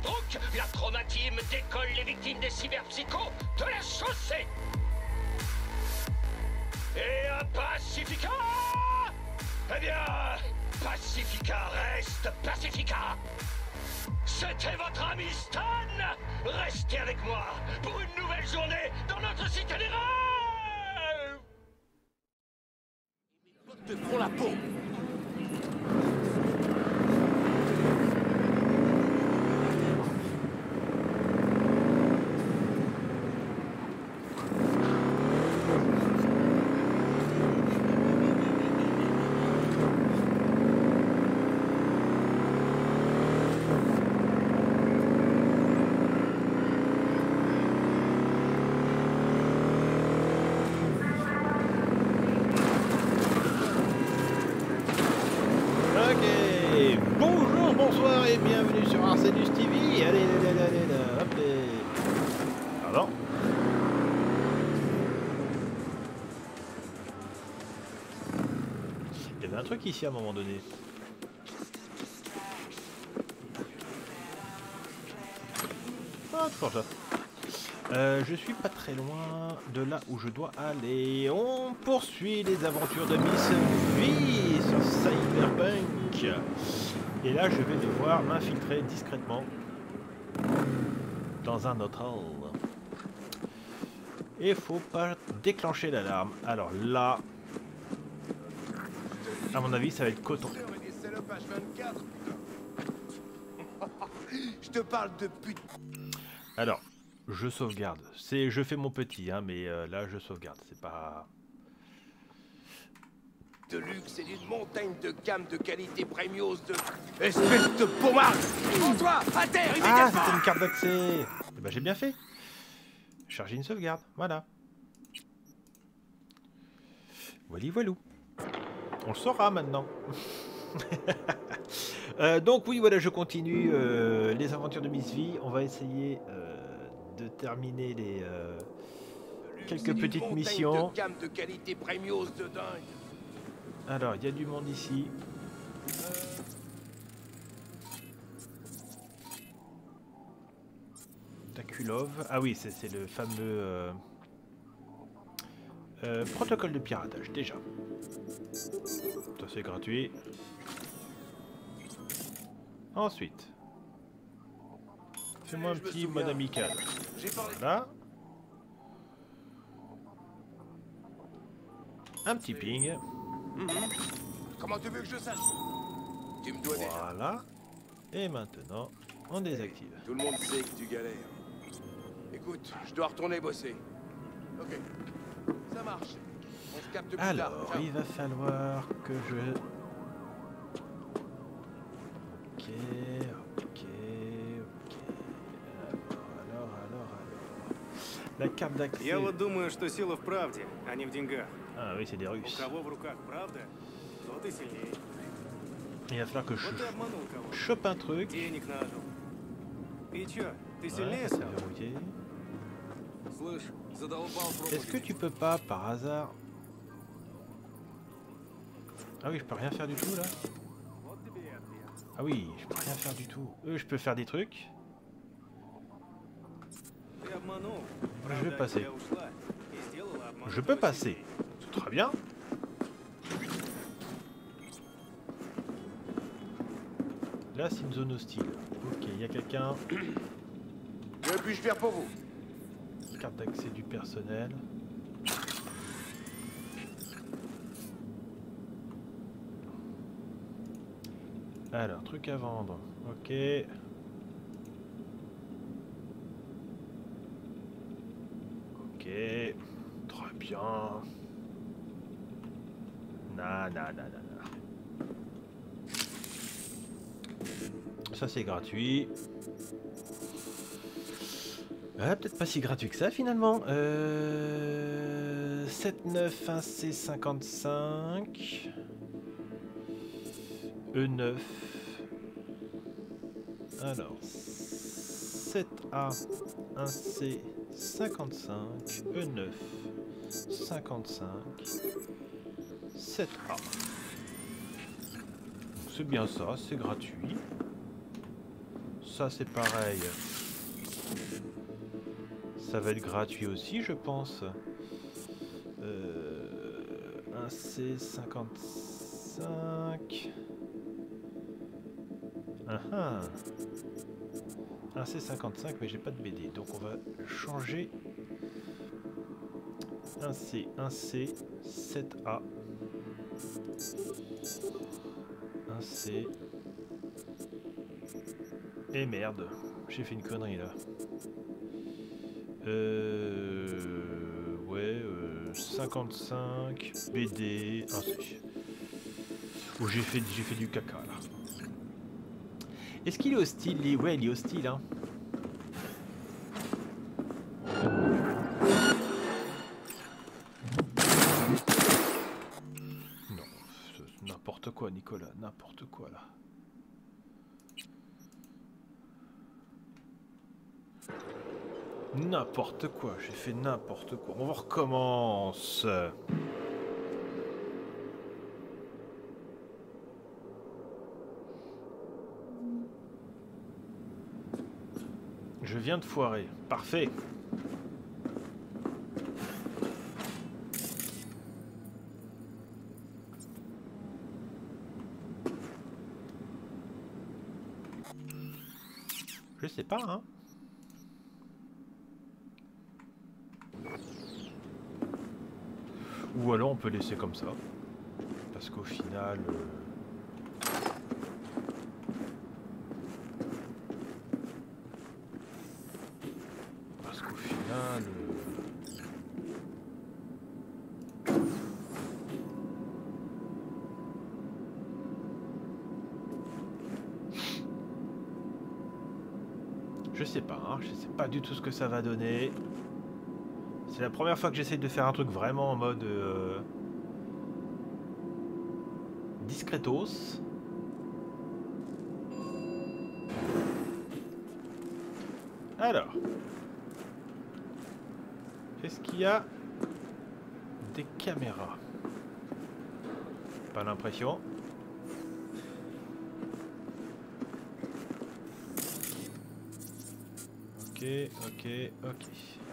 Donc, la Trauma-Team décolle les victimes des cyberpsychos de la chaussée. Et à Pacifica, eh bien, Pacifica reste Pacifica. C'était votre ami Stan. Restez avec moi pour une nouvelle journée dans notre cité des rêves. Te feront la peau. Bonsoir et bienvenue sur Arsenus TV. Allez, hop et... Pardon. Il y avait un truc ici à un moment donné. Ah, toujours ça. Je suis pas très loin de là où je dois aller. On poursuit les aventures de Miss V sur Cyberpunk. Et là, je vais devoir m'infiltrer discrètement dans un hôtel. Et faut pas déclencher l'alarme. Alors là, à mon avis, ça va être coton. Je te parle de pute. Alors, je sauvegarde. Je fais mon petit, hein, mais là, je sauvegarde. C'est pas... de luxe et d'une montagne de gamme de qualité premium de... Espèce de pommard. Prends-toi à terre immédiatement. Ah, c'était une carte d'accès. Eh ben, j'ai bien fait. Charger une sauvegarde, voilà. Voilou. On le saura maintenant. Donc oui, voilà, je continue les aventures de Miss V. On va essayer de terminer les quelques petites missions. De gamme de qualité premium de dingue. Alors, il y a du monde ici. Takulov. Ah oui, c'est le fameux protocole de piratage, déjà. Ça, c'est gratuit. Ensuite, fais-moi un petit mode amical. Voilà. Un petit ping. Comment tu veux que je sache? Tu me dois déjà. Voilà. Et maintenant, on désactive. Tout le monde sait que tu galères. Écoute, je dois retourner bosser. Ok. Ça marche. On se capte plus tard. Alors, Ciao. il va falloir que je... Ok. Alors. La carte d'accès... Я вот думаю, что сила в правде, а не в деньгах. Ah oui, c'est des У Russes. кого в руках правда, тот и сильнее. Il va falloir que je Вот ты обманул кого-то. chope un truc. Денег нажил. И чё, ты Ouais, сильнее ça стал? c'est verrouillé. Слышь, задолбал Est-ce que tu peux pas, par hasard... Ah oui, je peux rien faire du tout, là. Вот тебе и ответ. Ah oui, je peux rien faire du tout. Je peux faire des trucs. Ты обманул. Je vais Правда от passer. тебя ушла и сделала обман Je peux только passer. сильнее. C'est très bien. Là, c'est une zone hostile. Ok, il y a quelqu'un. Que puis-je faire pour vous? Carte d'accès du personnel. Alors, truc à vendre. Ok. Ok. Très bien. Ça, c'est gratuit. Peut-être pas si gratuit que ça finalement. 7,9 1C55. E9. Alors 7A 1C55. E9 55. 7A. C'est bien ça, c'est gratuit. Ça c'est pareil. Ça va être gratuit aussi, je pense. Un C55. Un C55, mais j'ai pas de BD. Donc on va changer. Un C, 7A. Un C. Et merde, j'ai fait une connerie là. Ouais, 55, BD, un C. Oh, j'ai fait du caca là. Est-ce qu'il est hostile lui? Ouais, il est hostile hein. Non, n'importe quoi Nicolas, n'importe quoi là. N'importe quoi, j'ai fait n'importe quoi. On recommence. Je viens de foirer. Parfait. Je sais pas, hein. Ou alors on peut laisser comme ça. Parce qu'au final... Parce qu'au final... Je sais pas, hein. Je sais pas du tout ce que ça va donner. C'est la première fois que j'essaye de faire un truc vraiment en mode discretos. Alors, est-ce qu'il y a des caméras? Pas l'impression. Ok, ok, ok.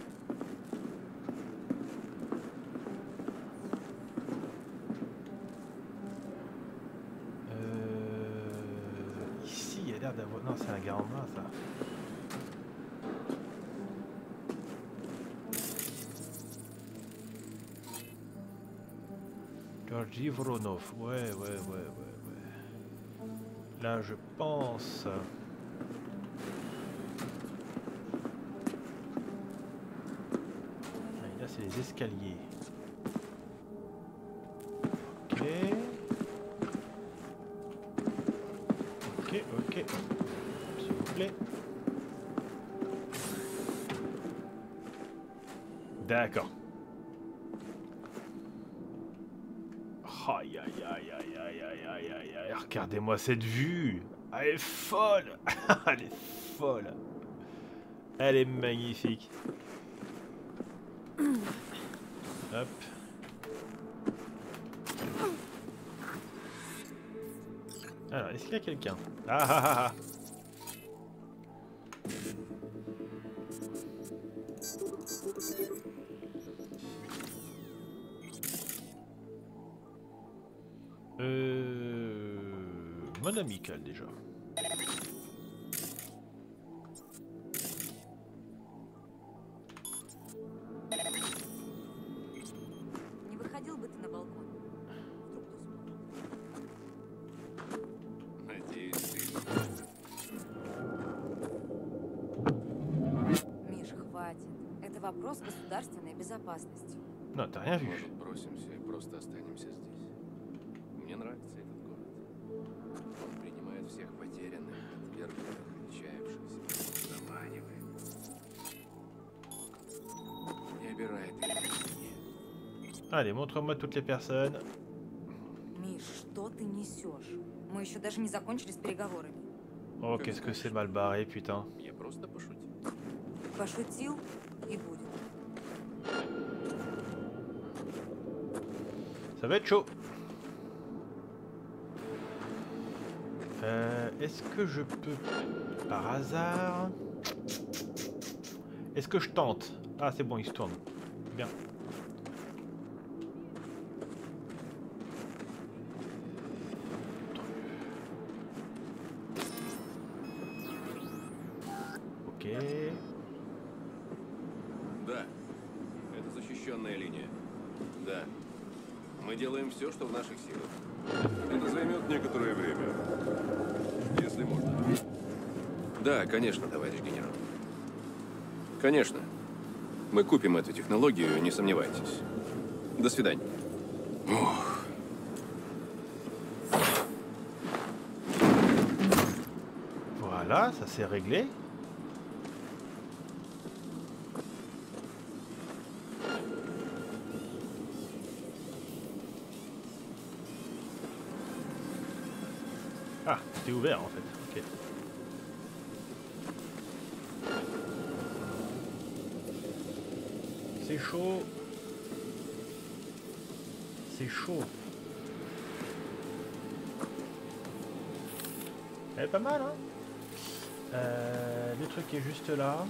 Ici, il y a l'air d'avoir... Non, c'est un gars en main, ça. Georgi Voronov. Ouais. Là, je pense... Là, c'est les escaliers. Ok. Ok. S'il vous plaît. D'accord. Aïe. Regardez-moi cette vue. Elle est folle. Elle est folle. Elle est magnifique. Hop. Alors, est-ce qu'il y a quelqu'un? Ah. Mode amical déjà. Не выходил бы ты на балкон? Надеюсь, ты... Миш, хватит. Это вопрос государственной безопасности. Non, t'as rien vu. Может, бросимся и просто останемся здесь. Мне нравится этот город. Он принимает всех потерянных, отвергнутых, отчаявшихся, заманивает. Не обирает их. Allez, montre-moi toutes les personnes. Миш, что ты несешь? Мы еще даже не закончили с переговорами. Oh, qu'est-ce que c'est mal barré, putain. Я просто пошутил. Пошутил и будет. Ça va être chaud. Est-ce que je peux Par hasard. Est-ce que je tente? Ah, c'est bon, il se tourne. Bien. Ok. Да, это защищенная линия. Да. Мы делаем все, что в наших силах. Это займет некоторое время. Если можно. Да, конечно, товарищ генерал. Конечно. Мы купим эту технологию, не сомневайтесь. До свидания. Ох. Voilà, ça c'est réglé. Ah, c'était ouvert en fait. Ok. C'est chaud. C'est chaud. Elle est pas mal, hein. Le truc est juste là.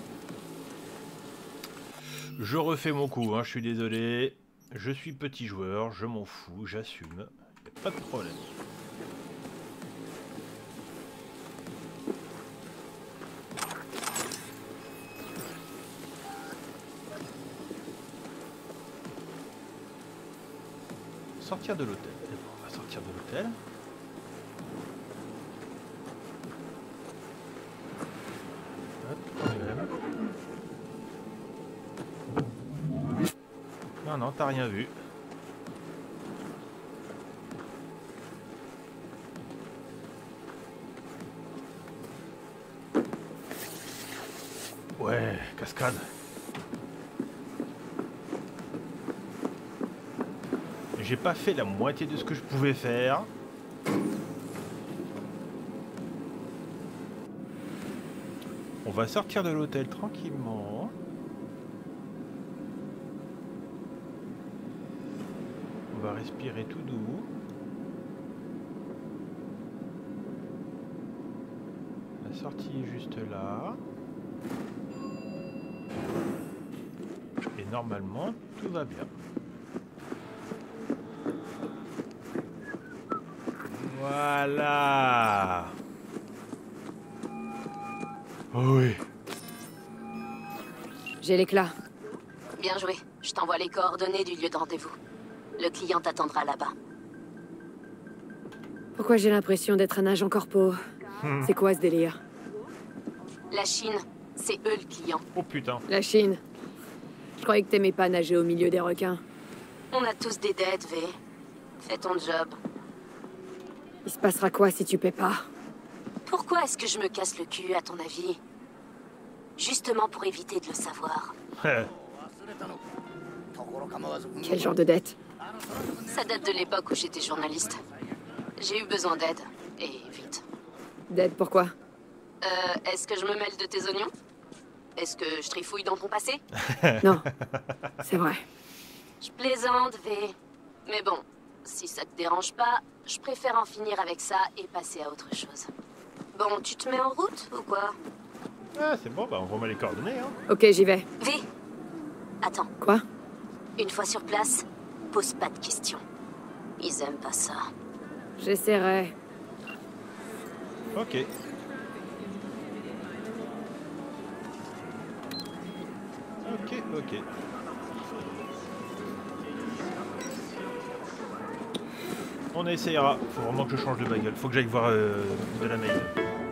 Je refais mon coup, hein, je suis désolé. Je suis petit joueur, je m'en fous, j'assume. Pas de problème. Sortir de l'hôtel. On va sortir de l'hôtel. Non, non, t'as rien vu. Ouais, cascade. J'ai pas fait la moitié de ce que je pouvais faire. On va sortir de l'hôtel tranquillement. On va respirer tout doux. La sortie est juste là. Et normalement, tout va bien. Voilà. Oh oui. J'ai l'éclat. Bien joué. Je t'envoie les coordonnées du lieu de rendez-vous. Le client t'attendra là-bas. Pourquoi j'ai l'impression d'être un agent corpo? C'est quoi ce délire? La Chine, c'est eux le client. Oh putain. La Chine. Je croyais que t'aimais pas nager au milieu des requins. On a tous des dettes, V. Fais ton job. Il se passera quoi si tu paies pas? Pourquoi est-ce que je me casse le cul, à ton avis? Justement pour éviter de le savoir. Quel genre de dette? Ça date de l'époque où j'étais journaliste. J'ai eu besoin d'aide. Et vite. Dette pourquoi? Est-ce que je me mêle de tes oignons? Est-ce que je trifouille dans ton passé? Non, c'est vrai. Je plaisante, V. Mais bon, si ça te dérange pas, je préfère en finir avec ça et passer à autre chose. Bon, tu te mets en route ou quoi? Ah, c'est bon, bah on remet les coordonnées, hein. Ok, j'y vais. V. Attends. Quoi? Une fois sur place, pose pas de questions. Ils aiment pas ça. J'essaierai. Ok. Ok. On essayera. Faut vraiment que je change de bagnole. Faut que j'aille voir de la mail.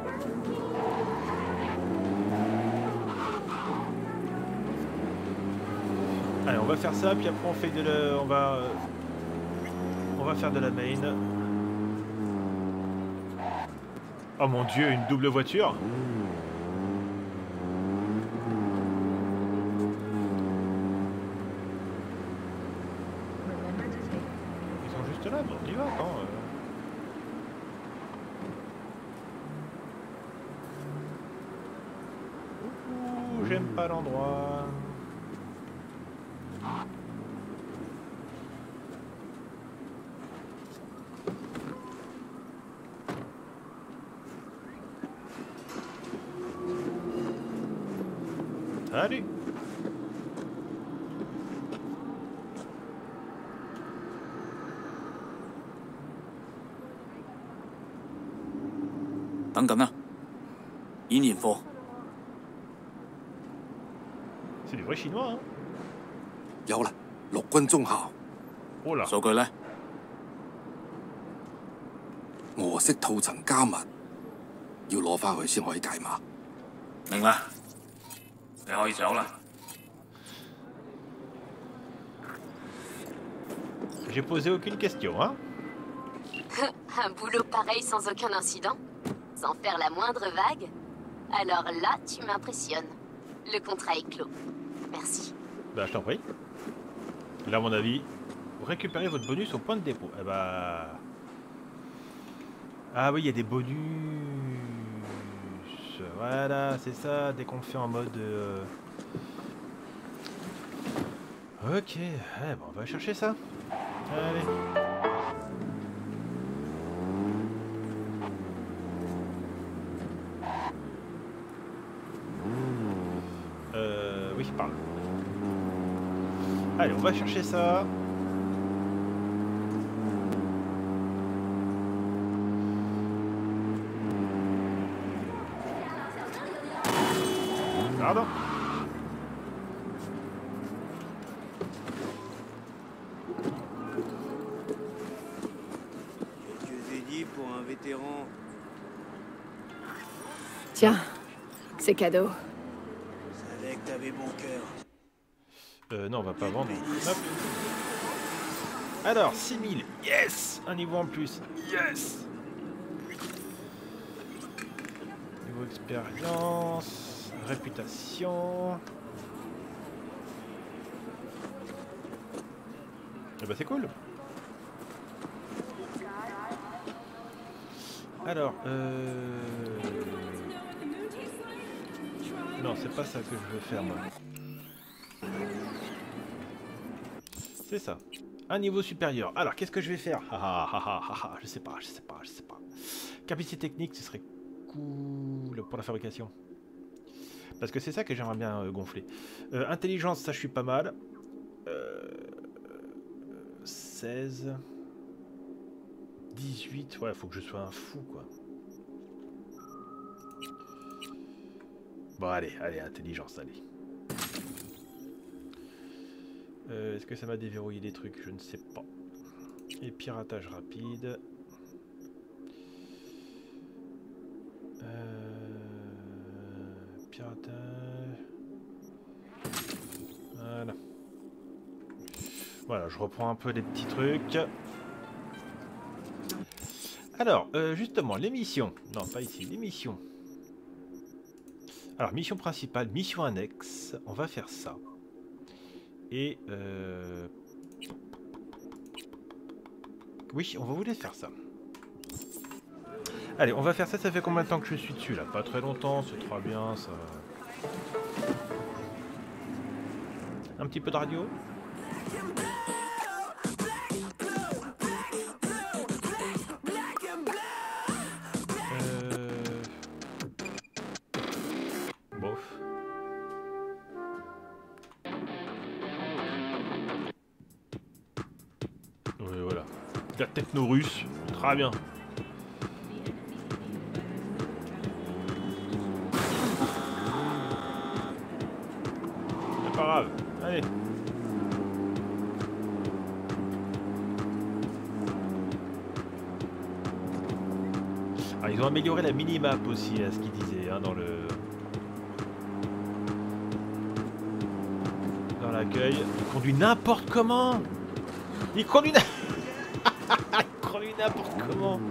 Allez, on va faire ça, puis après on fait de la... On va faire de la main. Oh mon dieu, une double voiture. Ils sont juste là, bon, on y va, attends. Ouh, j'aime pas l'endroit. Salut. C'est du vrai chinois, hein. 有啦，陸軍中校， Oh là. 數據呢？ 俄式套層加密，要攞翻去先可以解碼。 明啦，你可以走啦。 J'ai posé aucune question, hein. Un boulot pareil sans aucun incident? Sans faire la moindre vague? Alors là, tu m'impressionnes. Le contrat est clos. Merci. Bah, je t'en prie. Là, à mon avis, vous récupérez votre bonus au point de dépôt. Eh bah... Ah oui, il y a des bonus. Voilà, c'est ça, dès qu'on le fait en mode... Ok, eh ben, on va chercher ça. Allez. Oui, parle. Allez, on va chercher ça. Pardon. Quelques édits pour un vétéran. Tiens, c'est cadeau. Je savais que t'avais bon cœur. Non, on va pas vendre. Hop. Alors, 6000. Yes. Un niveau en plus. Yes. Niveau expérience. Réputation. Eh ben, c'est cool. Alors, non, c'est pas ça que je veux faire, moi. C'est ça. Un niveau supérieur. Alors, qu'est-ce que je vais faire? Je sais pas. Capacité technique, ce serait cool pour la fabrication. Parce que c'est ça que j'aimerais bien gonfler. Intelligence, ça je suis pas mal. 16... 18, ouais, faut que je sois un fou, quoi. Bon, allez, intelligence, allez. Est-ce que ça m'a déverrouillé des trucs? Je ne sais pas. Et piratage rapide. Piratage... Voilà. Voilà, je reprends un peu les petits trucs. Alors, justement, les missions. Non, pas ici, les missions. Alors, mission principale, mission annexe. On va faire ça. Et... oui, on va vous laisser faire ça. Allez, on va faire ça. Ça fait combien de temps que je suis dessus, là? Pas très longtemps, c'est très bien, ça... Un petit peu de radio. Bof. Oui, voilà. La techno russe, très bien. C'est pas grave, allez. Ah, ils ont amélioré la minimap aussi, à ce qu'ils disaient, hein, dans l'accueil. Il conduit n'importe comment. Il conduit n'importe comment.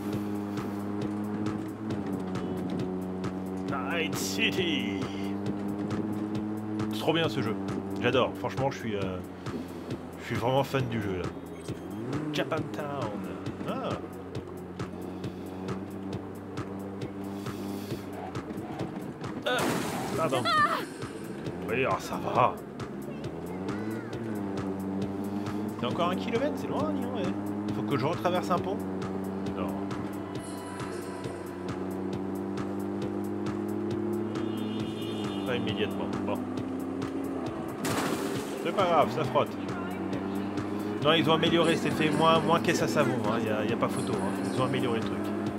Night City. C'est trop bien ce jeu. J'adore. Franchement, je suis vraiment fan du jeu là. Japantown. Ah. Pardon. Oui, alors ça va. C'est encore 1 kilomètre, c'est loin, dis donc, ouais. Faut que je retraverse un pont? Non. Pas immédiatement. Bon. C'est pas grave, ça frotte. Non, ils ont amélioré cet effet, moins caisse à savon, il n'y a pas photo. Hein. Ils ont amélioré le truc.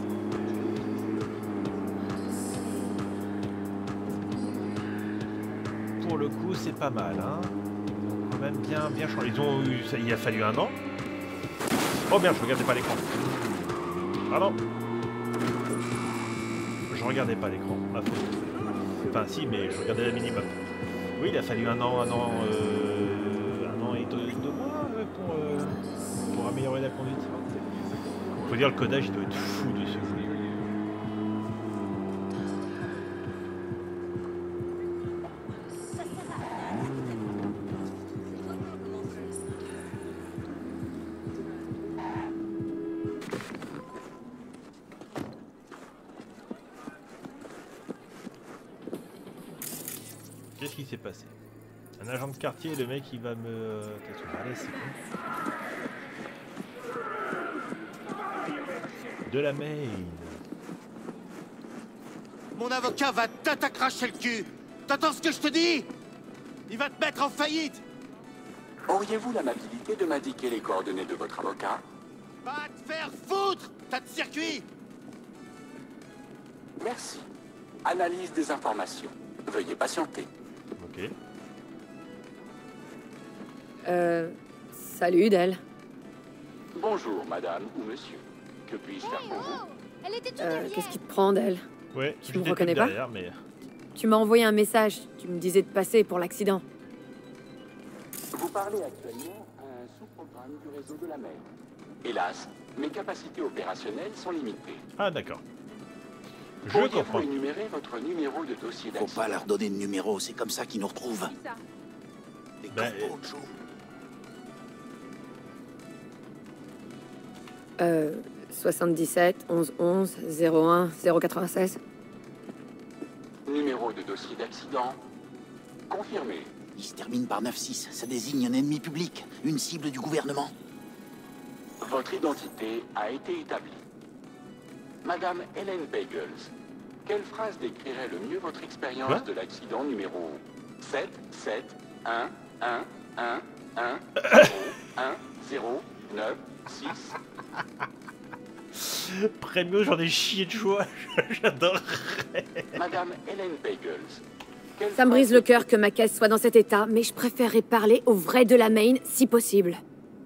Pour le coup, c'est pas mal. Hein. Quand même bien changé. Ils ont eu, ça, il a fallu un an. Oh merde, je regardais pas l'écran. Pardon. Je regardais pas l'écran. Enfin si, mais je regardais la minimum. Oui, il a fallu un an et deux mois pour améliorer la conduite. Faut dire le codage, il doit être fou dessus. Qu'est-ce qui s'est passé? Un agent de quartier, le mec il va me... c'est quoi? De la main. Mon avocat va t'attaquer le cul. T'entends ce que je te dis? Il va te mettre en faillite. Auriez-vous l'amabilité de m'indiquer les coordonnées de votre avocat? Va te faire foutre, tas de circuit. Merci. Analyse des informations. Veuillez patienter. Ok. Salut, Del. Bonjour, madame ou monsieur. Que puis-je faire pour vous? Qu'est-ce qui te prend, Del? Ouais, tu me reconnais pas? Derrière, mais... Tu m'as envoyé un message. Tu me disais de passer pour l'accident. Vous parlez actuellement à un sous-programme du réseau de la mer. Hélas, mes capacités opérationnelles sont limitées. Ah, d'accord. Je Pourriez-vous comprends. énumérer votre numéro de dossier d'accident? Faut pas leur donner de numéro, c'est comme ça qu'ils nous retrouvent. Les corpos, Joe. 77 11 11 01 096. Numéro de dossier d'accident confirmé. Il se termine par 9-6. Ça désigne un ennemi public, une cible du gouvernement. Votre identité a été établie. Madame Helen Bagels, quelle phrase décrirait le mieux votre expérience de l'accident numéro 7 7 1 1 1 1 0 1 0 9 6? Premium, j'en ai chié de joie. J'adorerais. Madame Helen Bagels. Ça me brise le cœur que ma caisse soit dans cet état, mais je préférerais parler au vrai de la main si possible.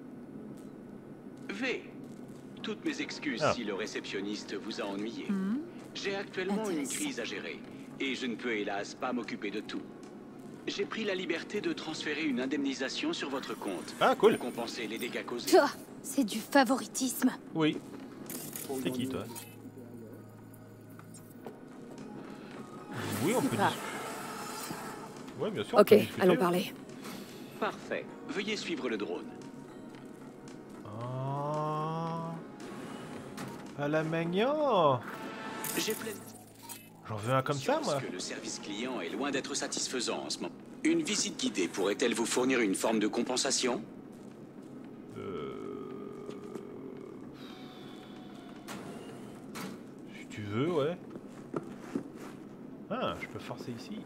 V. Toutes mes excuses si le réceptionniste vous a ennuyé. J'ai actuellement une crise à gérer, et je ne peux hélas pas m'occuper de tout. J'ai pris la liberté de transférer une indemnisation sur votre compte. Ah, cool. Pour compenser les dégâts causés. Toi, c'est du favoritisme. Oui. C'est qui, toi? Oui, on peut discuter. Ouais, bien sûr. Ok, allons parler. Parfait. Veuillez suivre le drone. Oh. À la magnon. J'ai plein... J'en veux un comme ça, moi. Que le service client est loin d'être satisfaisant en ce moment. Une visite guidée pourrait-elle vous fournir une forme de compensation? Si tu veux, ouais. Ah, je peux forcer ici.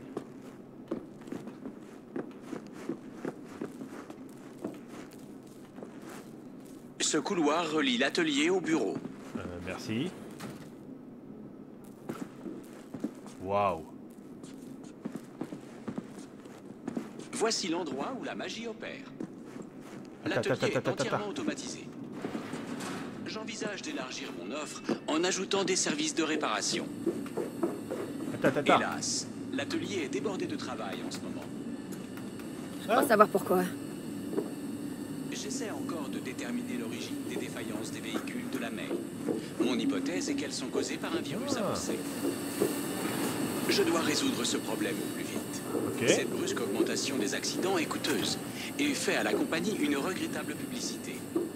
Ce couloir relie l'atelier au bureau. Merci. Waouh. Voici l'endroit où la magie opère. L'atelier est entièrement automatisé. J'envisage d'élargir mon offre en ajoutant des services de réparation. Hélas, l'atelier est débordé de travail en ce moment. Je crois savoir pourquoi. J'essaie encore de déterminer l'origine des défaillances des véhicules de la mer. Mon hypothèse est qu'elles sont causées par un virus avancé. Je dois résoudre ce problème au plus vite. Cette brusque augmentation des accidents est coûteuse et fait à la compagnie une regrettable publicité.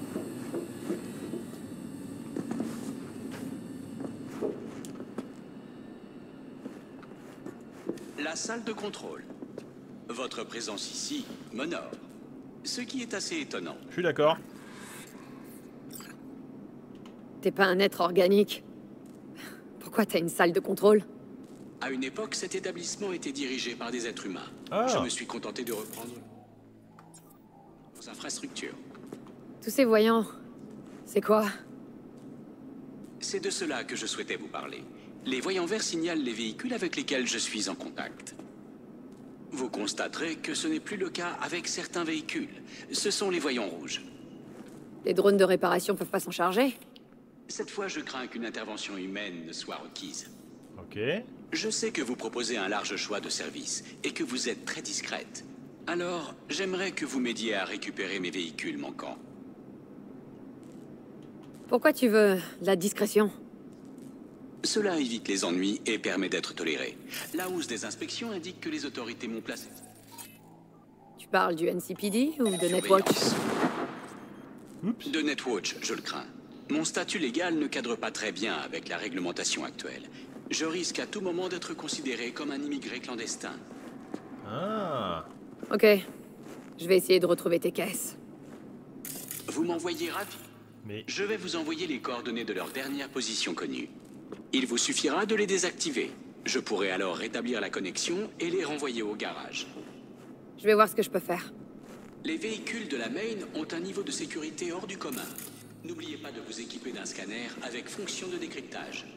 La salle de contrôle. Votre présence ici m'honore. Ce qui est assez étonnant. Je suis d'accord. T'es pas un être organique. Pourquoi t'as une salle de contrôle? À une époque, cet établissement était dirigé par des êtres humains. Je me suis contenté de reprendre... leurs infrastructures. Tous ces voyants, c'est quoi? C'est de cela que je souhaitais vous parler. Les voyants verts signalent les véhicules avec lesquels je suis en contact. Vous constaterez que ce n'est plus le cas avec certains véhicules. Ce sont les voyants rouges. Les drones de réparation peuvent pas s'en charger? Cette fois, je crains qu'une intervention humaine ne soit requise. Ok. Je sais que vous proposez un large choix de services et que vous êtes très discrète. Alors, j'aimerais que vous m'aidiez à récupérer mes véhicules manquants. Pourquoi tu veux la discrétion? Cela évite les ennuis et permet d'être toléré. La hausse des inspections indique que les autorités m'ont placé. Tu parles du NCPD ou de Netwatch? De Netwatch, je le crains. Mon statut légal ne cadre pas très bien avec la réglementation actuelle. Je risque à tout moment d'être considéré comme un immigré clandestin. Ah. Ok. Je vais essayer de retrouver tes caisses. Vous m'envoyez ravi. Mais... Je vais vous envoyer les coordonnées de leur dernière position connue. Il vous suffira de les désactiver. Je pourrai alors rétablir la connexion et les renvoyer au garage. Je vais voir ce que je peux faire. Les véhicules de la Main ont un niveau de sécurité hors du commun. N'oubliez pas de vous équiper d'un scanner avec fonction de décryptage.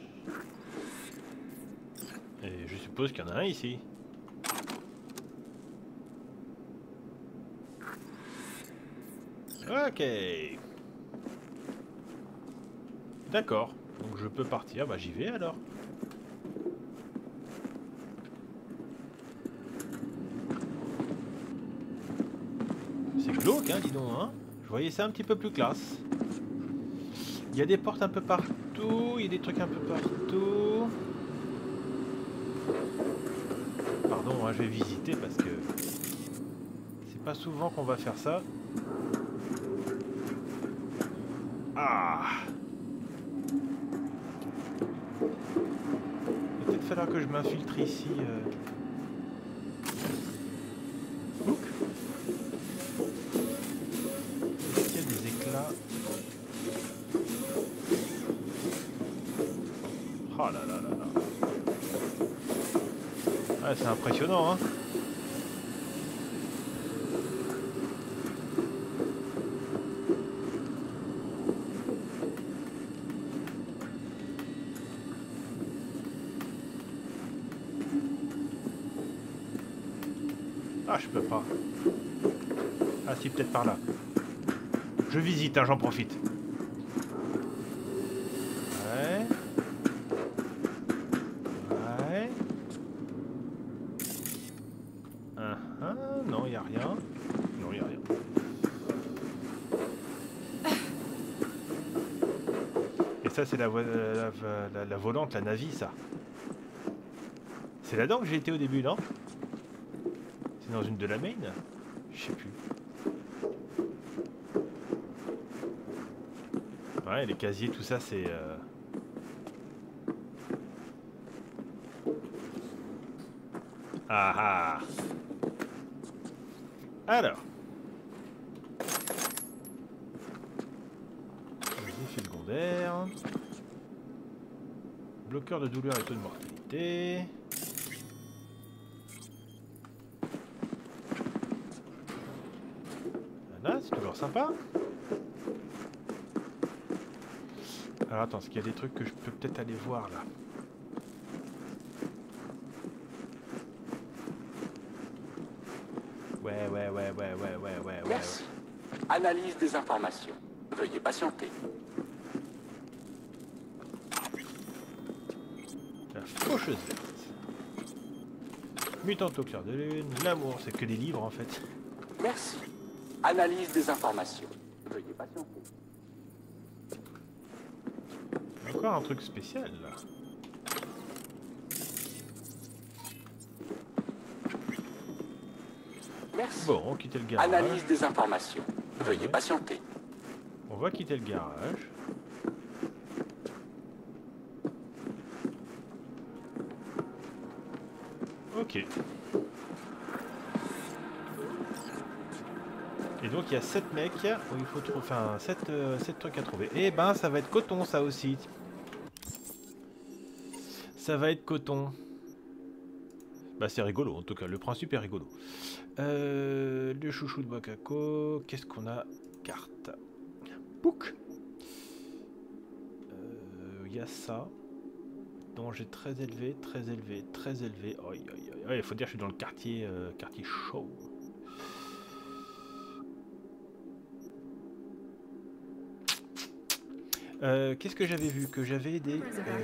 Et je suppose qu'il y en a un ici. Ok. D'accord. Donc je peux partir. Bah j'y vais alors. C'est glauque, hein, dis donc, hein. Je voyais ça un petit peu plus classe. Il y a des portes un peu partout, il y a des trucs un peu partout. Pardon, hein, je vais visiter parce que c'est pas souvent qu'on va faire ça. Ah! Il va peut-être falloir que je m'infiltre ici. Look. Est-ce qu'il y a des éclats? Oh là là là là. Ah, c'est impressionnant, hein. Ah, je peux pas. Ah si, peut-être par là. Je visite, hein, j'en profite. Ouais. Ouais. Non, il n'y a rien. Non, il n'y a rien. Et ça, c'est la volante, la Navi, ça. C'est là-dedans que j'ai été au début, non? C'est dans une de la Main? Je sais plus. Ouais, les casiers, tout ça, c'est... Ah ah. Alors. Effet secondaire. Bloqueur de douleur et taux de mortalité. Voilà, c'est toujours sympa. Alors attends, est-ce qu'il y a des trucs que je peux peut-être aller voir là? Ouais. Merci. Analyse des informations. Veuillez patienter. La faucheuse verte. Mutant au clair de lune. L'amour, c'est que des livres en fait. Merci. Analyse des informations. Veuillez patienter. Encore un truc spécial là. Merci. Bon, on quitte le garage. Analyse des informations. Veuillez patienter. On va quitter le garage. Ok. Et donc il y a 7 mecs où il faut trouver, enfin 7 trucs à trouver. Et ben ça va être coton ça aussi. Ça va être coton. Bah c'est rigolo en tout cas, le principe est rigolo. Le chouchou de Wakako. Qu'est-ce qu'on a? Carte. Book. Il y a ça. Danger très élevé, très élevé, très élevé. Oh, il faut dire que je suis dans le quartier, quartier chaud. Qu'est-ce que j'avais vu? Que j'avais des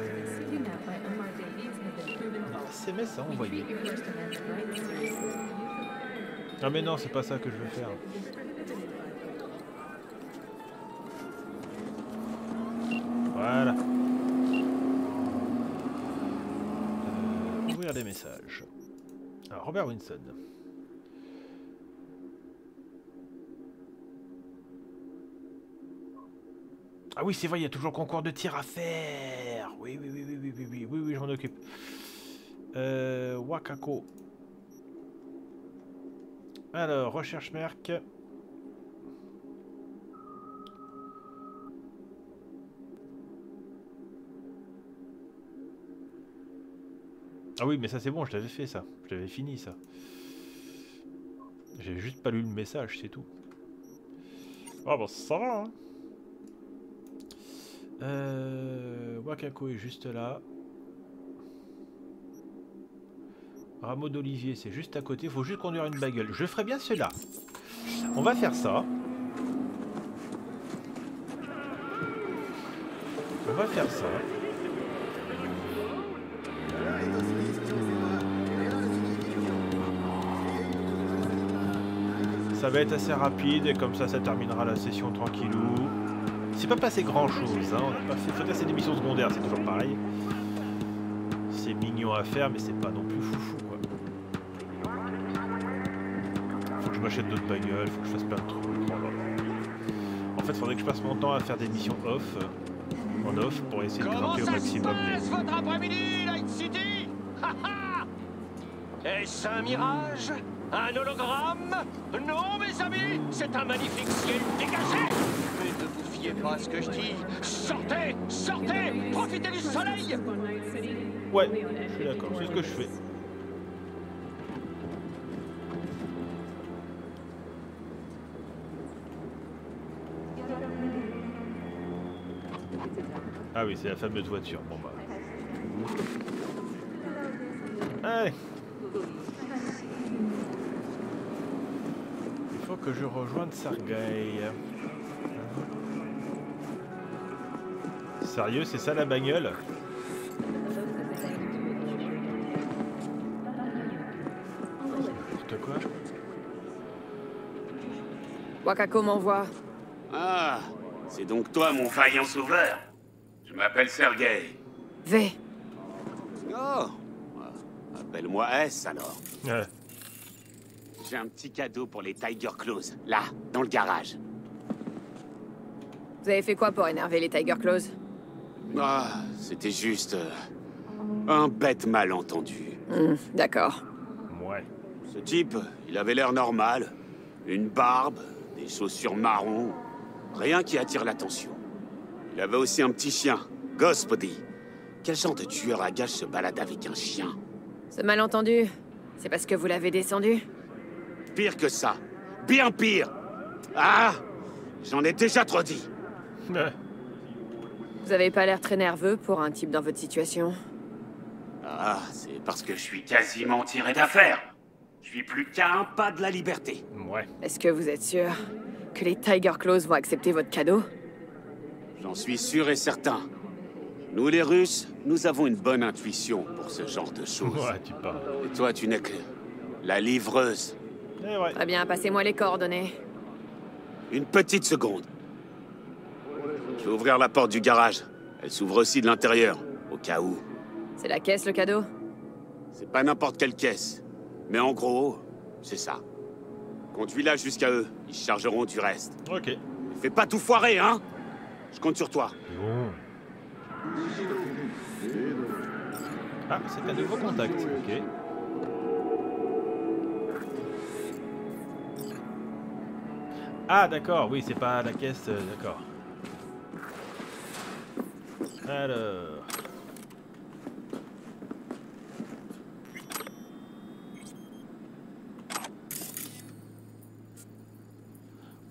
SMS à envoyer. Non mais non, c'est pas ça que je veux faire. Voilà. Ouvrir des messages. Alors, Robert Winson. Ah oui, c'est vrai, il y a toujours le concours de tir à faire. Oui, je m'en occupe. Wakako. Alors, recherche Merc. Ah oui, mais ça c'est bon, je l'avais fait ça. Je l'avais fini ça. J'ai juste pas lu le message, c'est tout. Ah bon, ça va, hein. Wakako est juste là. Rameau d'olivier, c'est juste à côté. Il faut juste conduire une bagueule. Je ferai bien cela. On va faire ça. On va faire ça. Ça va être assez rapide et comme ça, ça terminera la session tranquillou. C'est pas passé grand chose, hein. On a pas fait. Faut dire c'est des missions secondaires, c'est toujours pareil. C'est mignon à faire, mais c'est pas non plus foufou quoi. Faut que je m'achète d'autres bagnoles, faut que je fasse plein de trucs. En fait, faudrait que je passe mon temps à faire des missions off, en off, pour essayer de grimper au maximum. Votre après-midi, Night City. Est-ce un mirage? Un hologramme? Non, mes amis, c'est un magnifique ciel dégagé. Mais ne vous fiez pas à ce que je dis. Sortez, sortez, profitez du soleil. Ouais, je suis d'accord, c'est ce que je fais. Ah oui, c'est la fameuse voiture. Bon bah. Allez. Il faut que je rejoigne Sergueï. Sérieux, c'est ça la bagnole? N'importe quoi. Wakako m'envoie. Ah, c'est donc toi, mon vaillant sauveur. Je m'appelle Sergueï. V. Oh, appelle-moi S alors. Ouais. J'ai un petit cadeau pour les Tiger Claws, là, dans le garage. Vous avez fait quoi pour énerver les Tiger Claws? Ah, c'était juste un bête malentendu. D'accord. Ouais. Ce type, il avait l'air normal. Une barbe, des chaussures marron. Rien qui attire l'attention. Il avait aussi un petit chien, Gospody. Quel genre de tueur à gages se balade avec un chien? Ce malentendu, c'est parce que vous l'avez descendu? Pire que ça. Bien pire. Ah, j'en ai déjà trop dit. Vous avez pas l'air très nerveux pour un type dans votre situation. Ah, c'est parce que je suis quasiment tiré d'affaire. Je suis plus qu'à un pas de la liberté. Ouais. Est-ce que vous êtes sûr que les Tiger Claws vont accepter votre cadeau? J'en suis sûr et certain. Nous les Russes, nous avons une bonne intuition pour ce genre de choses. Ouais, tu parles. Et toi, tu n'es que la livreuse. Eh ouais. Très bien, passez-moi les coordonnées. Une petite seconde. Je vais ouvrir la porte du garage. Elle s'ouvre aussi de l'intérieur, au cas où. C'est la caisse, le cadeau? C'est pas n'importe quelle caisse. Mais en gros, c'est ça. Conduis-la jusqu'à eux. Ils chargeront du reste. Ok. Mais fais pas tout foirer, hein? Je compte sur toi. Bon. Ah, c'est un nouveau contact. Ok. Ah, d'accord. Oui, c'est pas la caisse. D'accord. Alors.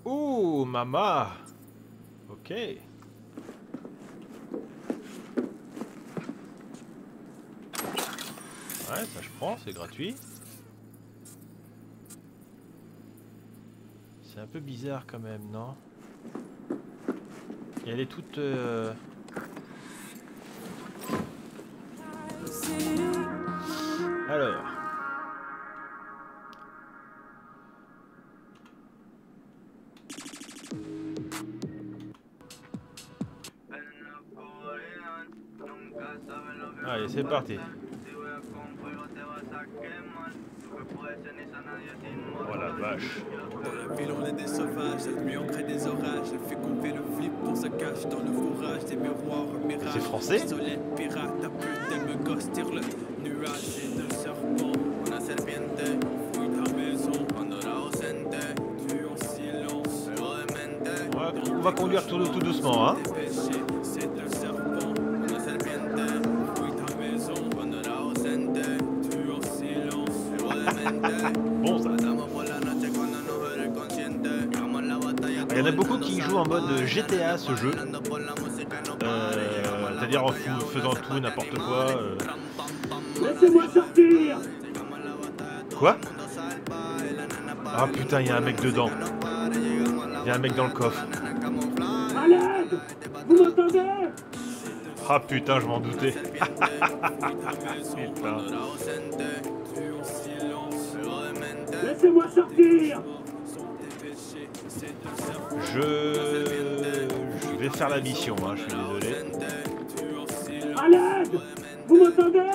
Ouh, maman. Ok. Ouais, ça je prends, c'est gratuit. C'est un peu bizarre quand même, non? Et elle est toute... Alors... Allez, c'est parti. Oh la vache. Dans la ville, on est des sauvages. La nuit, on crée des orages. Elle fait couper le flip pour se cacher dans le fourrage. Des miroirs, un mirage. C'est français? Soleil, pirate, ta pute, elle me gosse, tire le nuage. Et de serpent, on a serpiente. Fouille ta maison, Pandora ausente. Tu en silence, remente. On va conduire tout doucement, hein. C'est de serpent, on a serpiente. Fouille ta maison, Pandora ausente. Tu en silence, remente. Bon ça. Il y en a beaucoup qui jouent en mode GTA ce jeu. C'est-à-dire en faisant tout n'importe quoi. Laissez-moi sortir. Quoi? Ah putain, il y a un mec dedans. Il y a un mec dans le coffre. À l'aide! Vous m'entendez? Ah putain, je m'en doutais. Putain. Laissez-moi sortir. Je vais faire la mission, hein, je suis désolé. À l'aide! Vous m'entendez?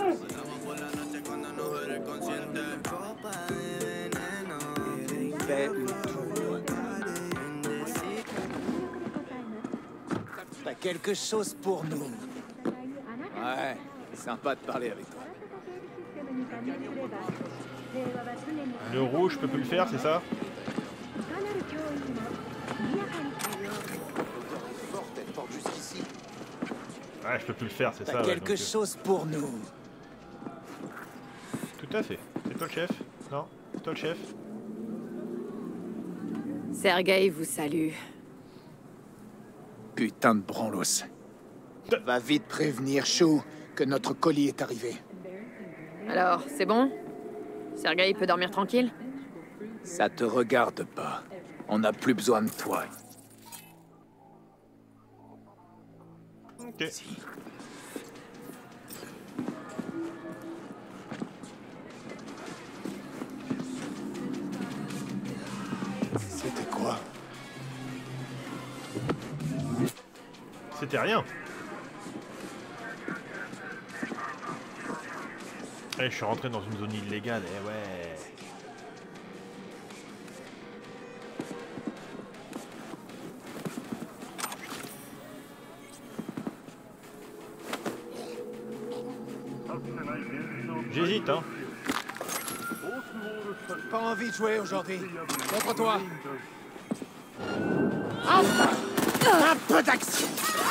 T'as quelque chose pour nous. Ouais, sympa de parler avec toi. Le rouge, je peux plus le faire, c'est ça? Ouais, je peux plus le faire, c'est ça. T'as quelque chose pour nous. Tout à fait. C'est toi le chef? Non? C'est toi le chef? Sergueï vous salue. Putain de branlos. Va vite prévenir Chou que notre colis est arrivé. Alors, c'est bon? Sergueï peut dormir tranquille? Ça te regarde pas. On n'a plus besoin de toi. Ok. C'était quoi? C'était rien. Eh, je suis rentré dans une zone illégale, eh ouais. J'hésite, hein. Pas envie de jouer aujourd'hui. Montre-toi. Un peu d'action.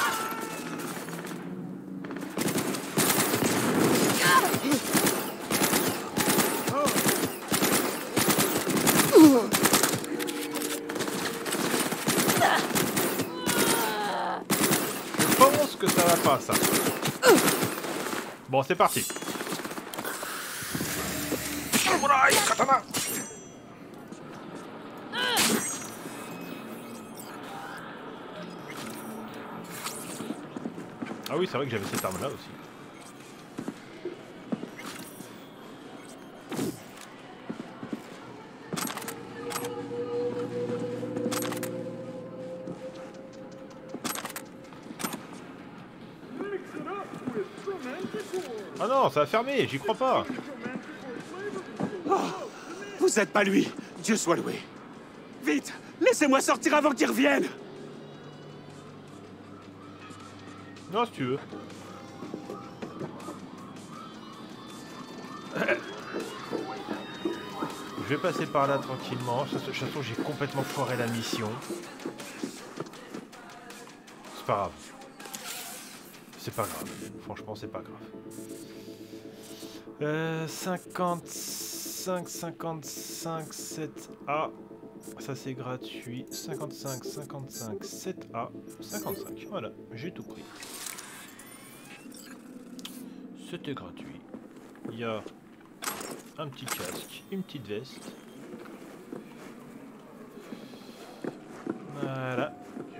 Je pense que ça va pas, ça. Bon, c'est parti. Samouraï katana. Ah oui, c'est vrai que j'avais cette arme-là aussi. Ah non, ça a fermé, j'y crois pas. Oh, vous êtes pas lui, Dieu soit loué. Vite, laissez-moi sortir avant qu'il revienne. Non, si tu veux. Je vais passer par là tranquillement. De toute façon, j'ai complètement foiré la mission. C'est pas grave. C'est pas grave. Franchement, c'est pas grave. 55, 55, 7A. Ça c'est gratuit. 55, 55, 7A, 55. Voilà, j'ai tout pris. C'était gratuit. Il y a un petit casque, une petite veste. Voilà.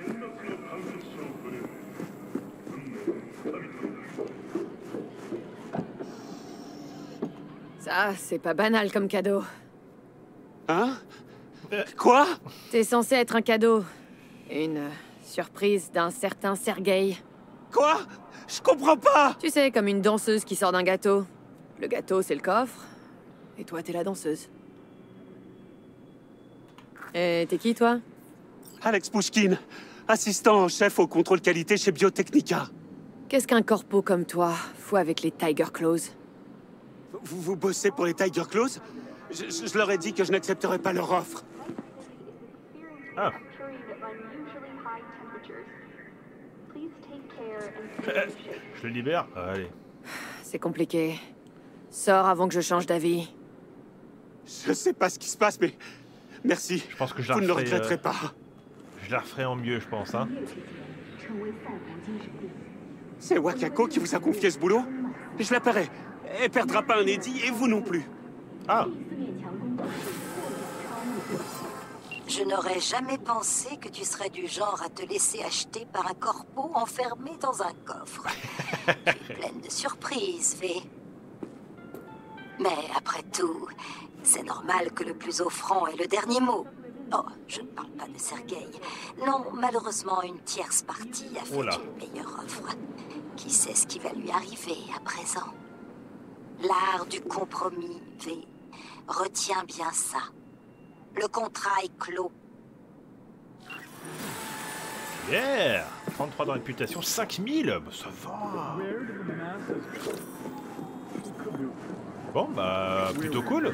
Ça, c'est pas banal comme cadeau. Hein? Quoi? C'est censé être un cadeau. Une surprise d'un certain Sergueï. Quoi? Je comprends pas! Tu sais, comme une danseuse qui sort d'un gâteau. Le gâteau, c'est le coffre. Et toi, t'es la danseuse. Et t'es qui, toi? Alex Pushkin, assistant en chef au contrôle qualité chez Biotechnica. Qu'est-ce qu'un corpo comme toi fout avec les Tiger Claws? Vous bossez pour les Tiger Claws? Je leur ai dit que je n'accepterais pas leur offre. Ah. Je le libère? Allez. C'est compliqué. Sors avant que je change d'avis. Je sais pas ce qui se passe, mais... Merci. Je pense que je la Vous ne le referai, regretterez pas. Je la referai en mieux, je pense, hein. C'est Wakako qui vous a confié ce boulot? Je la paierai. Elle perdra pas un édit, et vous non plus. Ah. Je n'aurais jamais pensé que tu serais du genre à te laisser acheter par un corpo enfermé dans un coffre. Tu es pleine de surprises, Fée. Mais après tout, c'est normal que le plus offrant ait le dernier mot. Oh, je ne parle pas de Sergueï. Non, malheureusement, une tierce partie a fait une meilleure offre. Qui sait ce qui va lui arriver à présent? L'art du compromis, V. Retiens bien ça. Le contrat est clos. Yeah! 33 de réputation, 5000! Bah, ça va! Bon, bah, plutôt cool!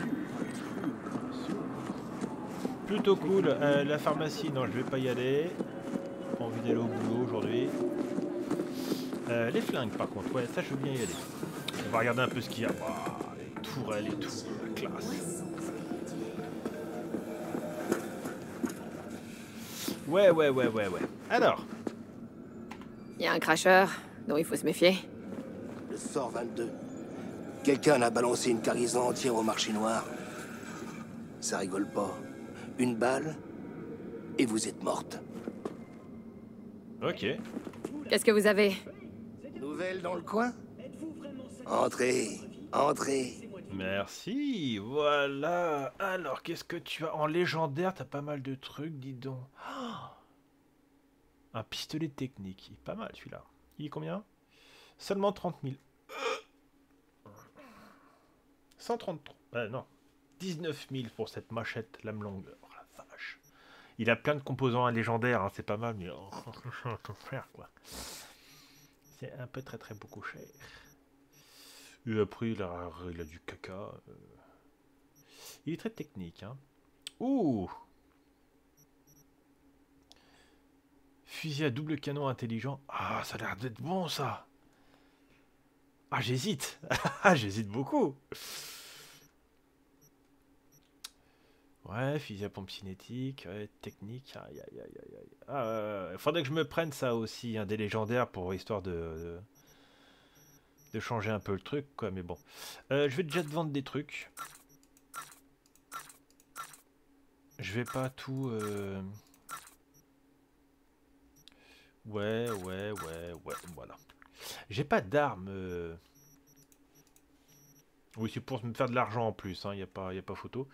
Plutôt cool. La pharmacie, non, je vais pas y aller. Pas envie d'aller au boulot aujourd'hui. Les flingues, par contre, ouais, ça, je veux bien y aller. On va regarder un peu ce qu'il y a. Wow, les tourelles et tout, la classe. Ouais. Alors. Il y a un cracheur dont il faut se méfier. Le sort 22. Quelqu'un a balancé une cargaison entière au marché noir. Ça rigole pas. Une balle, et vous êtes morte. Ok. Qu'est-ce que vous avez? Nouvelle dans le coin? Entrez, entrez. Merci, voilà. Alors, qu'est-ce que tu as? En légendaire, t'as pas mal de trucs, dis donc. Oh, un pistolet technique. Il est pas mal, celui-là. Il est combien? Seulement 30 000. 133. Non. 19 000 pour cette machette lame longue. Oh la vache. Il a plein de composants légendaires, hein, c'est pas mal, mais... Oh, faire, quoi. C'est un peu très beaucoup cher. Et après, il a du caca. Il est très technique, hein. Ouh! Fusil à double canon intelligent. Ah, ça a l'air d'être bon, ça! Ah, j'hésite! J'hésite beaucoup! Ouais, fusil à pompe cinétique, ouais, technique. Aïe. Faudrait que je me prenne ça aussi, hein, des légendaires, pour histoire de changer un peu le truc, quoi, mais bon. Je vais déjà te vendre des trucs. Je vais pas tout... Ouais, voilà. J'ai pas d'armes. Oui, c'est pour me faire de l'argent en plus, hein, y a pas photo.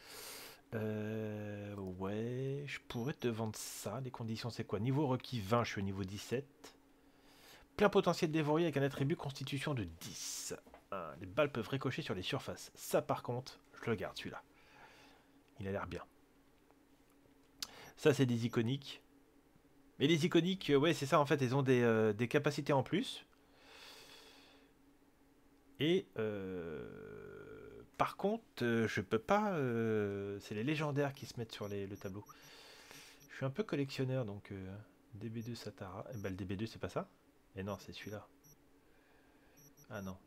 Ouais, je pourrais te vendre ça. Les conditions, c'est quoi? Niveau requis 20, je suis au niveau 17. Plein potentiel dévoré avec un attribut constitution de 10. Les balles peuvent ricocher sur les surfaces. Ça, par contre, je le garde, celui-là. Il a l'air bien. Ça, c'est des iconiques. Mais les iconiques, ouais, c'est ça, en fait, ils ont des capacités en plus. Et... par contre, je peux pas... c'est les légendaires qui se mettent sur le tableau. Je suis un peu collectionneur, donc... DB2 Satara. Eh ben, le DB2, c'est pas ça? Et non, c'est celui-là. Ah non.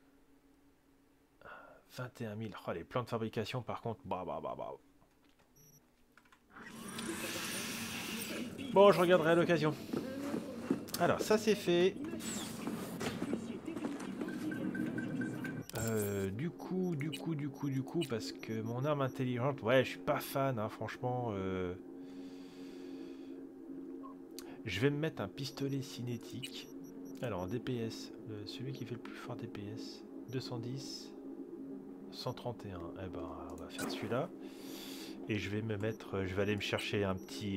21 000. Oh, les plans de fabrication, par contre... Bah. Bon, je regarderai à l'occasion. Alors, ça c'est fait. Du coup, parce que mon arme intelligente, ouais, je suis pas fan, hein, franchement. Je vais me mettre un pistolet cinétique. Alors, en DPS, celui qui fait le plus fort DPS, 210, 131. Eh ben, on va faire celui-là. Et je vais me mettre, je vais aller me chercher un petit,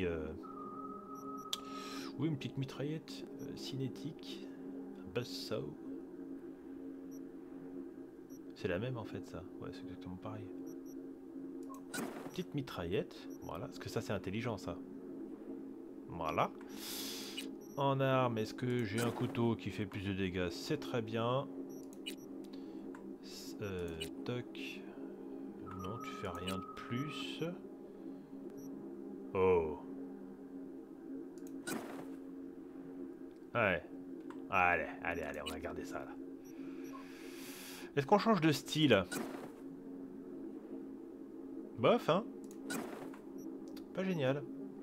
oui, une petite mitraillette cinétique, buzzsaw. C'est la même en fait ça, ouais c'est exactement pareil. Petite mitraillette, voilà, parce que ça c'est intelligent ça. Voilà. En arme, est-ce que j'ai un couteau qui fait plus de dégâts? C'est très bien. Toc. Non, tu fais rien de plus. Oh. Ouais. Allez, on va garder ça là. Est-ce qu'on change de style? Bof, hein? Pas génial.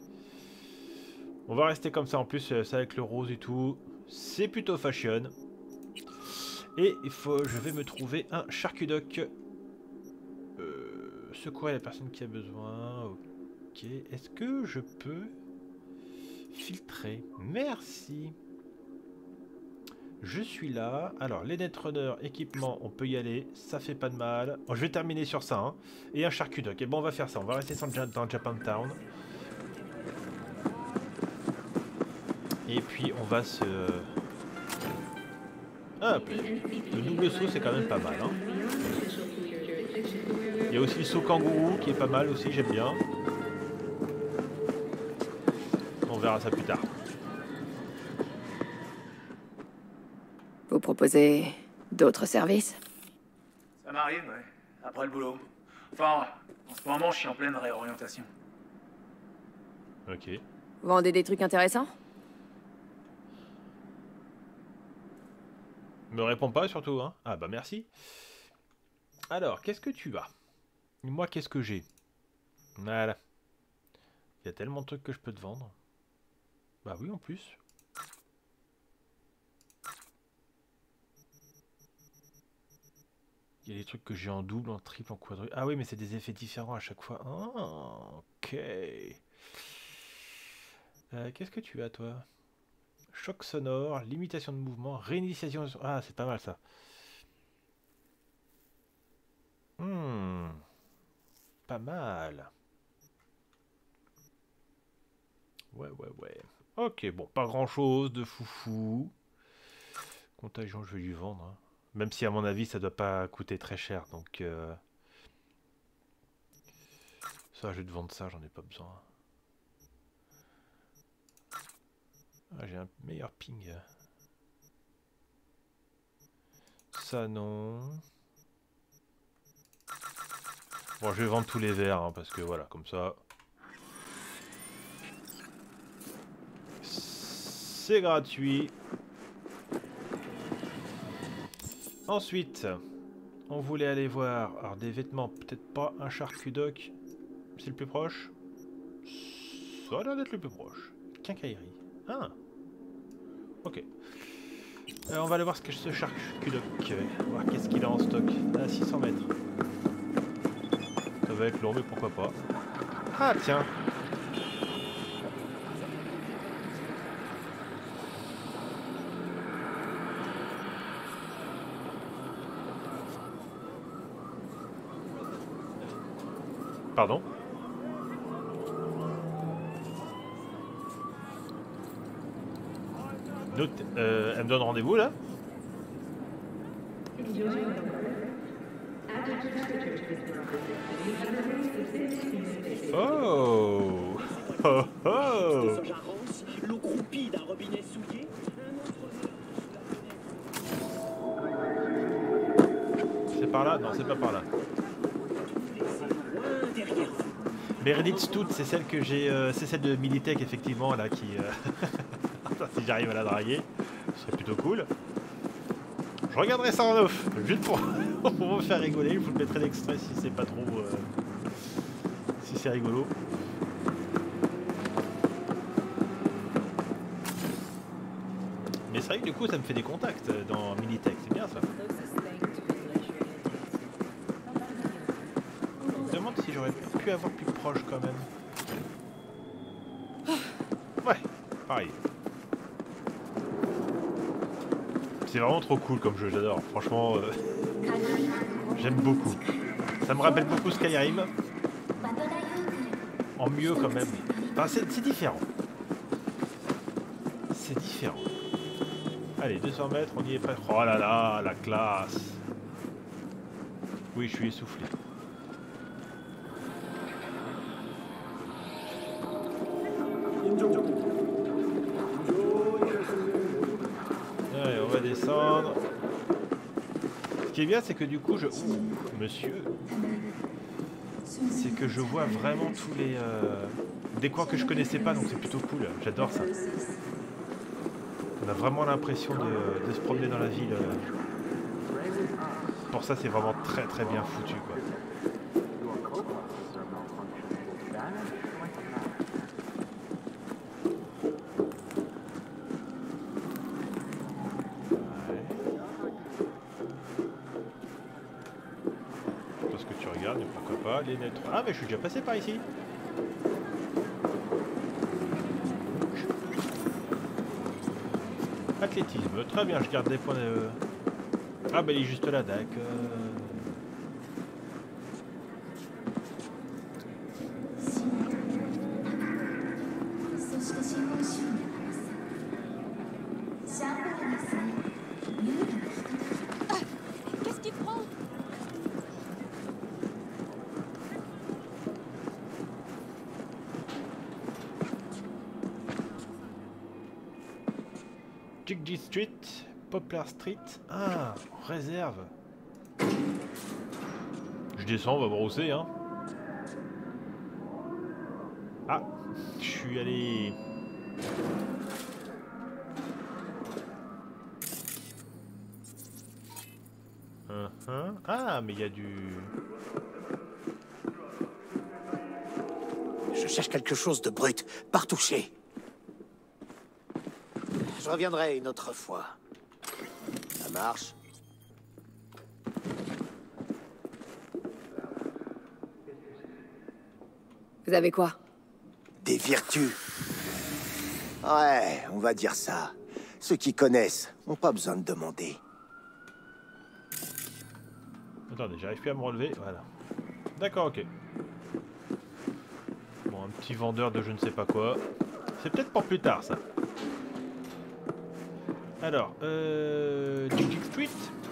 On va rester comme ça en plus, ça avec le rose et tout. C'est plutôt fashion. Et je vais me trouver un charcudoc. Secourir la personne qui a besoin. Ok. Est-ce que je peux filtrer? Merci. Je suis là. Alors, les Netrunner, équipement, on peut y aller. Ça fait pas de mal. Bon, je vais terminer sur ça. Hein. Et un charcudoc. Et bon, on va faire ça. On va rester dans Japantown. Et puis, on va se... Hop. Le double saut, c'est quand même pas mal. Hein. Il y a aussi le saut kangourou qui est pas mal aussi. J'aime bien. On verra ça plus tard. Vous proposez d'autres services? Ça m'arrive, ouais. Après le boulot. Enfin, en ce moment, je suis en pleine réorientation. Ok. Vous vendez des trucs intéressants? Me réponds pas surtout, hein. Ah bah merci. Alors, qu'est-ce que tu as? Moi, qu'est-ce que j'ai? Voilà. Il y a tellement de trucs que je peux te vendre. Bah oui, en plus. Il y a des trucs que j'ai en double, en triple, en quadruple. Ah oui, mais c'est des effets différents à chaque fois. Ah, ok. Qu'est-ce que tu as, toi? Choc sonore, limitation de mouvement, réinitiation... Ah, c'est pas mal, ça. Pas mal. Ouais. Ok, bon, pas grand-chose de foufou. Contagion, je vais lui vendre, hein. Même si à mon avis ça doit pas coûter très cher, donc ça je vais te vendre ça, j'en ai pas besoin. Ah, j'ai un meilleur ping. Ça non. Bon, je vais vendre tous les verres, hein, parce que voilà, comme ça. C'est gratuit. Ensuite, on voulait aller voir, alors des vêtements, peut-être pas un charcudoc, c'est le plus proche. Ça a l'air d'être le plus proche. Quincaillerie. Ah. Ok. On va aller voir ce charcudoc. Voir qu'est-ce qu'il a en stock. À 600 mètres. Ça va être long, mais pourquoi pas. Ah tiens. Pardon? Elle me donne rendez-vous là? Oh! Oh oh! C'est par là? Non, c'est pas par là. Meredith Stout, c'est celle que j'ai, c'est celle de Militech effectivement là qui, si j'arrive à la draguer, ce serait plutôt cool. Je regarderai ça en off, juste pour me faire rigoler. Je vous le mettrai l'extrait si c'est pas trop, si c'est rigolo. vrai que du coup ça me fait des contacts dans Minitech, c'est bien ça. Je me demande si j'aurais pu avoir plus proche quand même. Ouais, pareil. C'est vraiment trop cool comme jeu, j'adore. Franchement, j'aime beaucoup. Ça me rappelle beaucoup Skyrim. En mieux quand même. Enfin, c'est différent. C'est différent. Allez, 200 mètres, on y est prêt. Oh là là, la classe. Oui, je suis essoufflé. Allez, on va descendre. Ce qui est bien, c'est que du coup, monsieur... C'est que je vois vraiment tous les... des coins que je connaissais pas, donc c'est plutôt cool. J'adore ça. On a vraiment l'impression de se promener dans la ville. Pour ça, c'est vraiment très très bien foutu, quoi. Parce que tu regardes, et pourquoi pas, les nets... Ah, mais je suis déjà passé par ici. Athlétisme, très bien, je garde des points de... Ah bah il est juste là, d'accord. Qu'est-ce qu'il prend? Jiggy Street, Poplar Street. Ah, réserve. Je descends, on va voir où c'est, hein. Ah, je suis allé... Ah, mais il y a du... Je cherche quelque chose de brut, par toucher. Je reviendrai une autre fois. Ça marche. Vous avez quoi? Des vertus. Ouais, on va dire ça. Ceux qui connaissent n'ont pas besoin de demander. Attendez, j'arrive plus à me relever, voilà. D'accord, ok. Bon, un petit vendeur de je ne sais pas quoi. C'est peut-être pour plus tard, ça. Alors, Jig Street.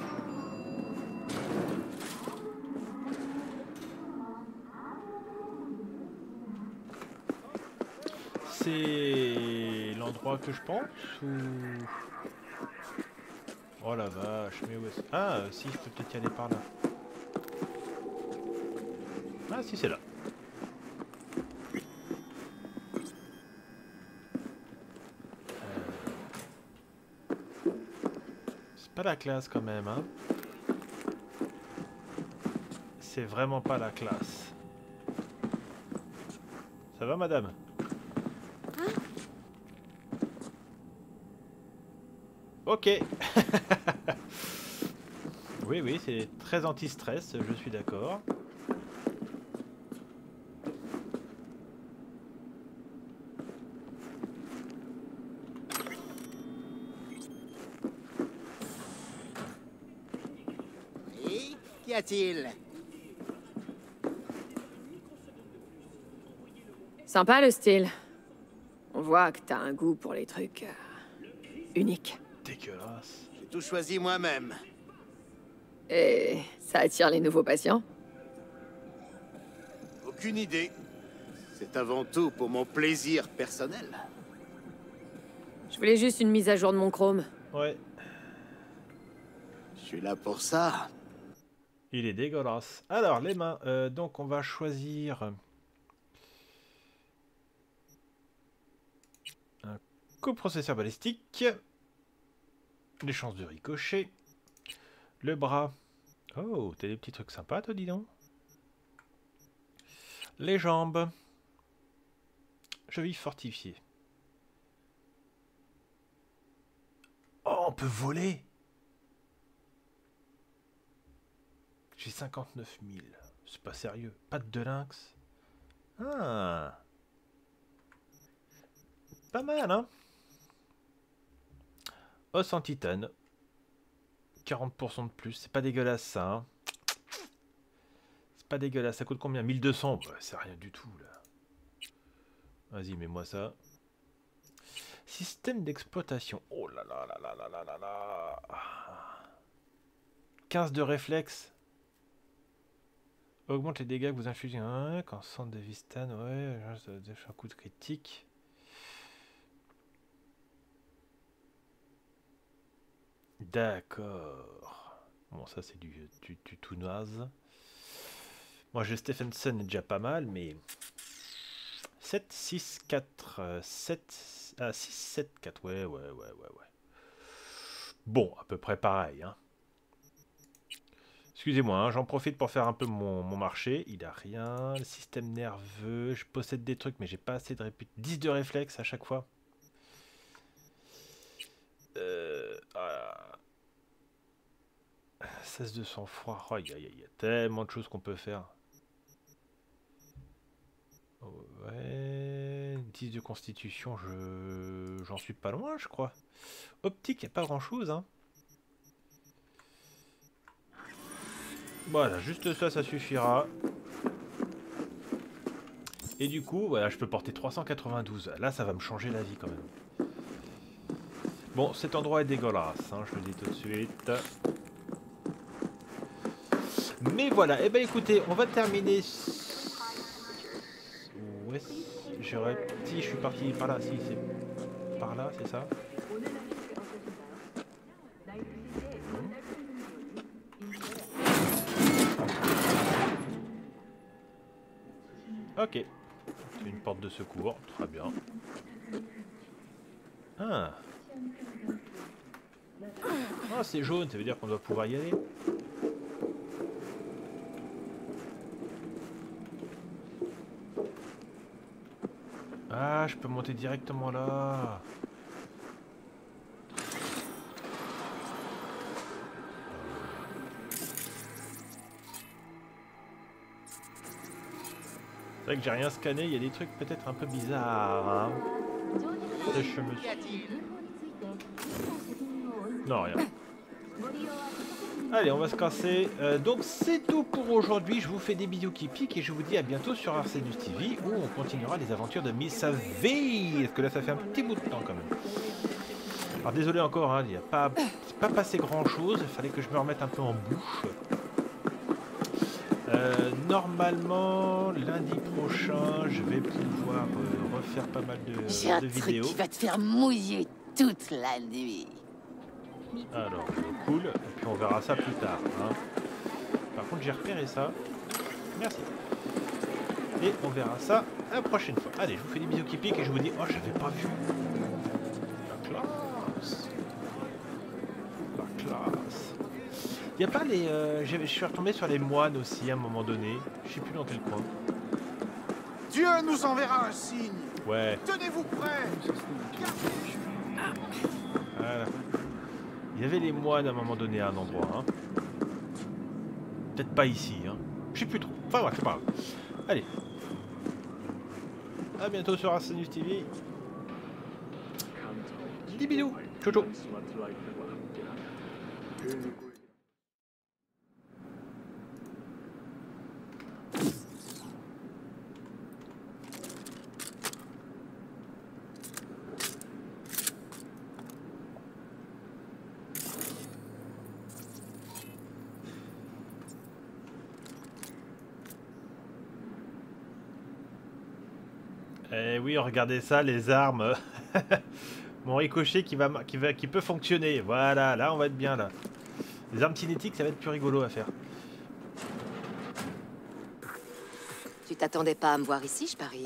C'est l'endroit que je pense ou... Oh la vache, mais où est-ce... Ah, si, je peux peut-être y aller par là. Ah, si, c'est là. C'est pas la classe quand même, hein. C'est vraiment pas la classe. Ça va, madame? Ok. Oui, oui, c'est très anti-stress, je suis d'accord. Et qu'y a-t-il? Sympa le style. On voit que t'as un goût pour les trucs uniques. Dégueulasse. J'ai tout choisi moi-même. Et ça attire les nouveaux patients? Aucune idée. C'est avant tout pour mon plaisir personnel. Je voulais juste une mise à jour de mon Chrome. Ouais. Je suis là pour ça. Il est dégueulasse. Alors, les mains. Donc, on va choisir... un coprocesseur balistique. Les chances de ricochet. Le bras. Oh, t'as des petits trucs sympas, toi, dis donc. Les jambes. Cheville fortifiée. Oh, on peut voler. J'ai 59 000. C'est pas sérieux. Patte de lynx. Ah. Pas mal, hein. Os en titane. 40% de plus. C'est pas dégueulasse, ça. Hein. C'est pas dégueulasse. Ça coûte combien? 1200. Bah, c'est rien du tout, là. Vas-y, mets-moi ça. Système d'exploitation. Oh là là là là là là là là. 15 de réflexe. Augmente les dégâts que vous infligez. Ouais, quand centre de Vistan, ouais, un coup de critique. D'accord. Bon, ça c'est du tout naze. Moi j'ai Stephenson est déjà pas mal, mais 7, 6, 4, 7, 6, 7, 4. Ouais. Bon, à peu près pareil, hein. Excusez-moi, hein, j'en profite pour faire un peu mon marché. Il a rien. Le système nerveux. Je possède des trucs, mais j'ai pas assez de réputation. 10 de réflexe à chaque fois. 16 de sang-froid. Oh, il y a tellement de choses qu'on peut faire. Ouais. 10 de constitution. J'en suis pas loin, je crois. Optique, il n'y a pas grand-chose, hein. Voilà, juste ça, ça suffira. Et du coup, voilà, je peux porter 392. Là, ça va me changer la vie quand même. Bon, cet endroit est dégueulasse, hein, je le dis tout de suite. Mais voilà, et ben écoutez, on va terminer. Ouais, j'aurais petit, je suis parti par là, si c'est par là, c'est ça. Ok, c'est une porte de secours, très bien. Ah, ah c'est jaune, ça veut dire qu'on doit pouvoir y aller. Ah, je peux monter directement là. C'est vrai que j'ai rien scanné, il y a des trucs peut-être un peu bizarres. Hein. Je me suis... Non, rien. Allez, on va se casser. Donc c'est tout pour aujourd'hui. Je vous fais des bisous qui piquent et je vous dis à bientôt sur Arcenius TV où on continuera les aventures de Miss V. Parce que là, ça fait un petit bout de temps quand même. Alors désolé encore, hein, il n'y a pas passé grand chose. Il fallait que je me remette un peu en bouche. Normalement, lundi prochain, je vais pouvoir refaire pas mal de vidéos. J'ai un truc qui va te faire mouiller toute la nuit. Alors, cool. Et puis on verra ça plus tard. Hein. Par contre, j'ai repéré ça. Merci. Et on verra ça la prochaine fois. Allez, je vous fais des bisous qui piquent et je vous dis... Oh, j'avais pas vu. La classe. La classe. Il n'y a pas les... je suis retombé sur les moines aussi à un moment donné. Je sais plus dans quel coin. Dieu nous enverra un signe. Ouais. Tenez-vous prêts. Voilà. Il y avait les moines à un moment donné à un endroit. Hein. Peut-être pas ici. Hein. Je sais plus trop. Enfin ouais, c'est pas grave. Allez. À bientôt sur Arcenius TV. Des bisous. Ciao ciao. Eh oui, regardez ça, les armes. Mon ricochet qui peut fonctionner. Voilà, là on va être bien là. Les armes cinétiques, ça va être plus rigolo à faire. Tu t'attendais pas à me voir ici, je parie.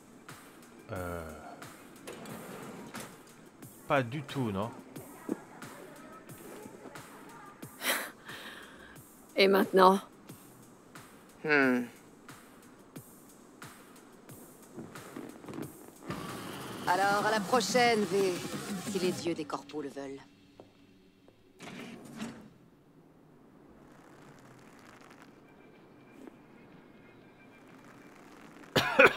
Pas du tout, non. Et maintenant? Alors, à la prochaine, V, si les dieux des corpos le veulent.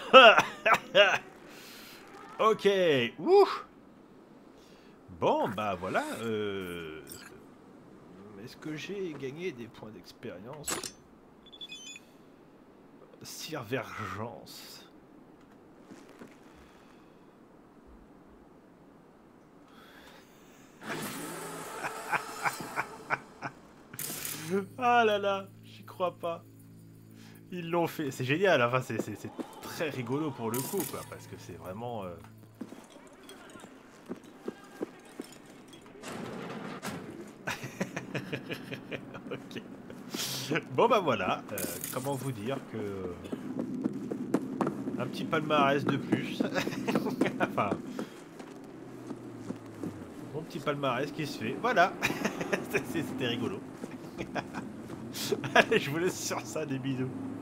Ok. Ouf. Bon, bah voilà. Est-ce que j'ai gagné des points d'expérience? Cirvergence. Ah là là, j'y crois pas. Ils l'ont fait. C'est génial, enfin c'est très rigolo pour le coup, quoi, parce que c'est vraiment... Ok. Bon bah voilà, comment vous dire que... Un petit palmarès de plus. Enfin... Mon petit palmarès qui se fait, voilà. C'était rigolo. Allez, je vous laisse sur ça, des bisous.